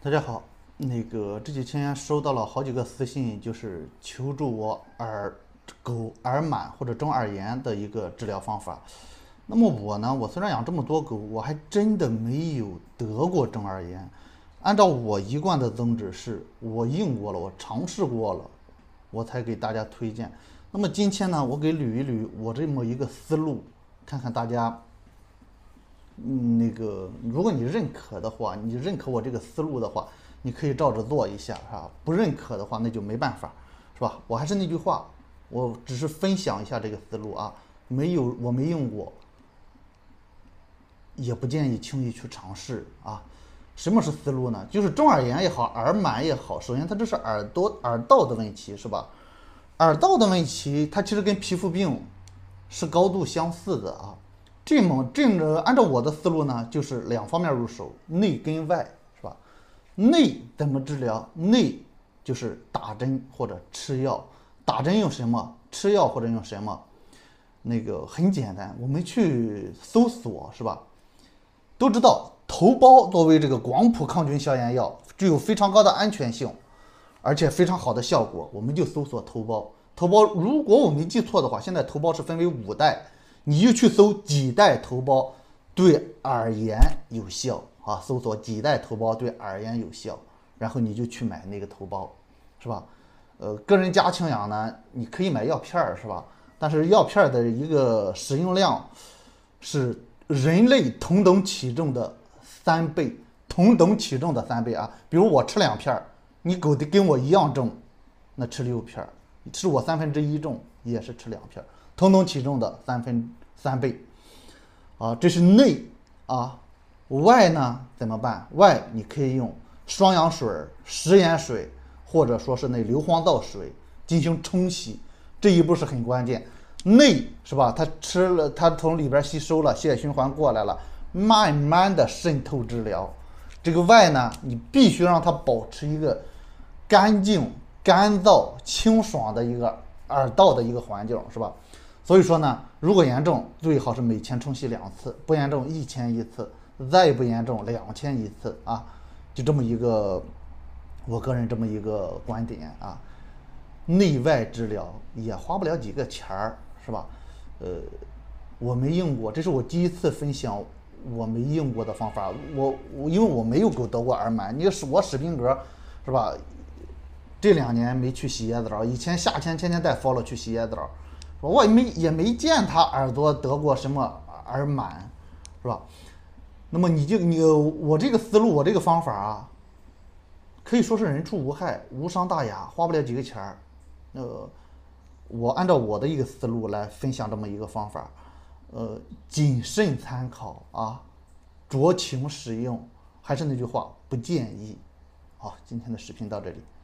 大家好，这几天收到了好几个私信，就是求助我狗耳螨或者中耳炎的一个治疗方法。那么我呢，我虽然养这么多狗，我还真的没有得过中耳炎。按照我一贯的宗旨是，我用过了，我尝试过了，我才给大家推荐。那么今天呢，我给捋一捋我这么一个思路，看看大家如果你认可的话，你认可我这个思路的话，你可以照着做一下，是吧？不认可的话，那就没办法，是吧？我还是那句话，我只是分享一下这个思路啊，我没用过，也不建议轻易去尝试啊。什么是思路呢？就是中耳炎也好，耳螨也好，首先它这是耳道的问题，是吧？耳道的问题，它其实跟皮肤病是高度相似的啊。按照我的思路呢，就是两方面入手，内跟外，是吧？内怎么治疗？内就是打针或者吃药。打针用什么？吃药或者用什么？很简单，我们去搜索，是吧？都知道头孢作为这个广谱抗菌消炎药，具有非常高的安全性，而且非常好的效果。我们就搜索头孢。头孢，如果我没记错的话，现在头孢是分为5代，你就去搜几代头孢对耳炎有效啊，搜索几代头孢对耳炎有效，然后你就去买那个头孢，是吧？个人家庭养呢，你可以买药片儿，是吧？但是药片的一个使用量是人类同等体重的3倍，同等体重的3倍啊！比如我吃2片，你狗的跟我一样重，那吃6片，吃我1/3重也是吃2片，同等体重的3倍啊！这是内啊。外呢怎么办？外你可以用双氧水、食盐水，或者说是那硫磺皂水进行冲洗，这一步是很关键。内是吧？它吃了，它从里边吸收了，血液循环过来了，慢慢的渗透治疗。这个外呢，你必须让它保持一个干净、干燥、清爽的一个耳道的一个环境，是吧？所以说呢，如果严重，最好是每天冲洗2次；不严重1天1次，再不严重2天1次啊。就这么一个，我个人这么一个观点啊。内外治疗也花不了几个钱儿，是吧？呃，我没用过，这是我第一次分享我没用过的方法。因为我没有狗得过耳螨，我史宾格，是吧？这2年没去洗椰子澡，以前夏天天天带 follow 去洗椰子澡，我也没见他耳朵得过什么耳螨，是吧？那么我这个思路，我这个方法啊，可以说是人畜无害，无伤大雅，花不了几个钱儿。我按照我的一个思路来分享这么一个方法，谨慎参考啊，酌情使用。还是那句话，不建议。好，今天的视频到这里。